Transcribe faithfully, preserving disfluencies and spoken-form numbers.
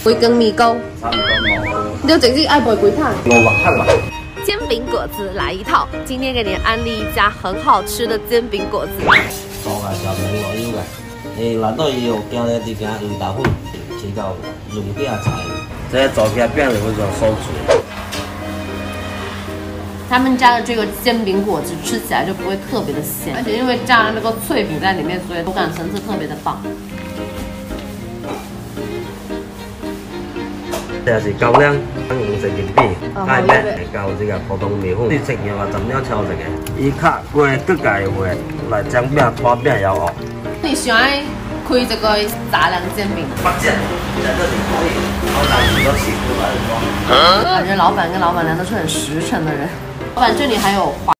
几根米糕，你就直接爱买几摊？ 五百克啦。 煎饼果子来一套，今天给你安利一家很好吃的煎饼果子。 做啊，小朋友有嘅，诶，内底伊有加了一件鱼豆粉，吃到润饼菜，这做起来饼就非常酥脆。 他们家的这个煎饼果子吃起来就不会特别的咸，而且因为加了那个脆饼在里面，所以口感层次特别的棒。 这是高粱，五十斤饼，加面会交这个普通米粉，你切样啊，怎样敲一个？伊卡过各界会来将饼拖饼要学。 你喜欢开这个杂粮煎饼吗？ 八件，在这里可以，老板都喜欢来的。 感觉老板跟老板娘都是很实诚的人。老板，这里还有